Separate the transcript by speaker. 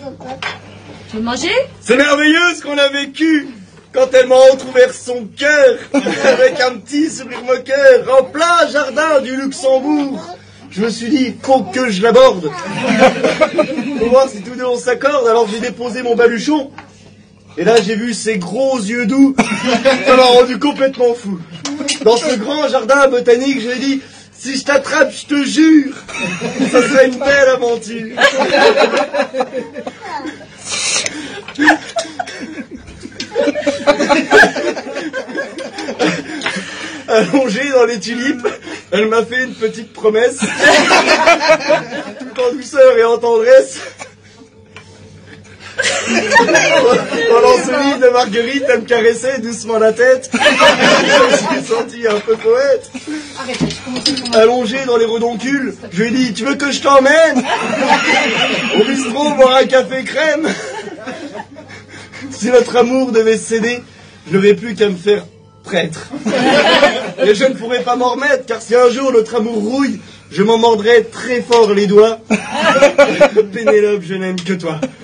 Speaker 1: Tu veux manger?
Speaker 2: C'est merveilleux ce qu'on a vécu quand elle m'a entrouvert son cœur avec un petit sourire moqueur en plein jardin du Luxembourg. Je me suis dit, faut que je l'aborde. Pour voir si tous deux on s'accorde, alors j'ai déposé mon baluchon. Et là, j'ai vu ses gros yeux doux. Ça m'a rendu complètement fou. Dans ce grand jardin botanique, je lui ai dit, si je t'attrape, je te jure, ça serait une belle aventure. Allongée dans les tulipes, elle m'a fait une petite promesse, tout en douceur et en tendresse. Pendant ce lit de marguerite, elle me caressait doucement la tête. Je me suis senti un peu poète. Allongé dans les redoncules, je lui ai dit, tu veux que je t'emmène au bistrot boire un café crème? Si notre amour devait céder, je n'aurais plus qu'à me faire prêtre. Et je ne pourrais pas m'en remettre, car si un jour notre amour rouille, je m'en mordrais très fort les doigts. Pénélope, je n'aime que toi.